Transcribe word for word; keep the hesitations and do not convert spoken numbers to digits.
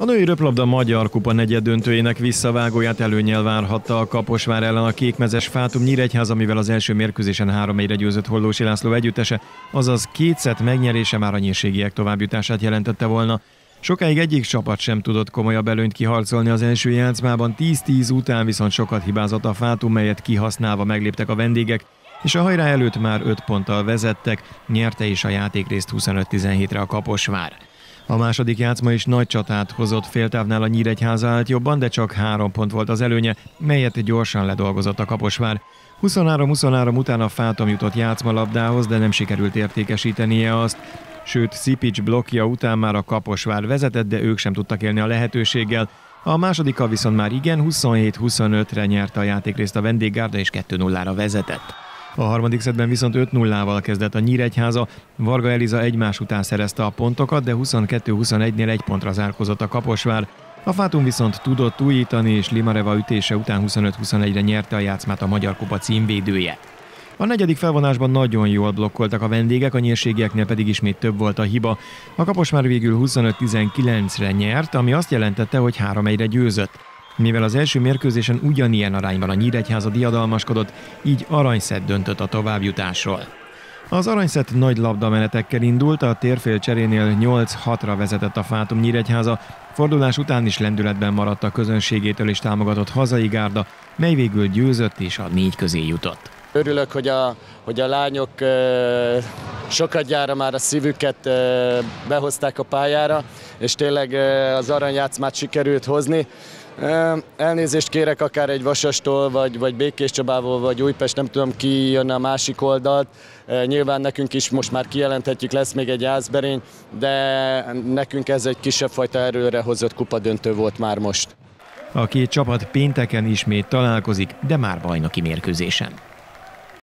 A női röplabda Magyar Kupa negyeddöntőjének visszavágóját előnnyel várhatta a Kaposvár ellen a kékmezes Fátum Nyíregyháza, amivel az első mérkőzésen három egyre győzött Hollósi László együttese, azaz két szett megnyerése már a nyírségiek továbbjutását jelentette volna. Sokáig egyik csapat sem tudott komolyabb előnyt kiharcolni az első játszmában, tíz-tíz után viszont sokat hibázott a Fátum, melyet kihasználva megléptek a vendégek, és a hajrá előtt már öt ponttal vezettek, nyerte is a játékrészt huszonöt tizenhétre a Kaposvár. A második játszma is nagy csatát hozott, féltávnál a Nyíregyháza állt jobban, de csak három pont volt az előnye, melyet gyorsan ledolgozott a Kaposvár. huszonhárom huszonhárom után a Fátum jutott játszmalabdához, de nem sikerült értékesítenie azt. Sőt, Szipics blokkja után már a Kaposvár vezetett, de ők sem tudtak élni a lehetőséggel. A másodikkal viszont már igen, huszonhét huszonötre nyerte a játékrészt a vendéggárda és kettő nullára vezetett. A harmadik szettben viszont öt nullával kezdett a Nyíregyháza, Varga Eliza egymás után szerezte a pontokat, de huszonkettő huszonegynél egy pontra zárkózott a Kaposvár. A Fátum viszont tudott újítani, és Limareva ütése után huszonöt huszonegyre nyerte a játszmát a Magyar Kupa címvédője. A negyedik felvonásban nagyon jól blokkoltak a vendégek, a nyírségieknél pedig ismét több volt a hiba. A Kaposvár végül huszonöt tizenkilencre nyert, ami azt jelentette, hogy három egyre győzött. Mivel az első mérkőzésen ugyanilyen arányban a Nyíregyháza diadalmaskodott, így aranyszett döntött a továbbjutásról. Az aranyszett nagy labdamenetekkel indult, a térfél cserénél nyolc hatra vezetett a Fátum Nyíregyháza, fordulás után is lendületben maradt a közönségétől is támogatott hazai gárda, mely végül győzött és a négy közé jutott. Örülök, hogy a, hogy a lányok e, sokadjára már a szívüket e, behozták a pályára, és tényleg e, az aranyjátszmát sikerült hozni. Elnézést kérek akár egy Vasastól, vagy, vagy Békés Csabából, vagy Újpest, nem tudom ki jön a másik oldalt. Nyilván nekünk is most már kijelenthetjük, lesz még egy Jászberény, de nekünk ez egy kisebb fajta erőre hozott kupadöntő volt már most. A két csapat pénteken ismét találkozik, de már bajnoki mérkőzésen.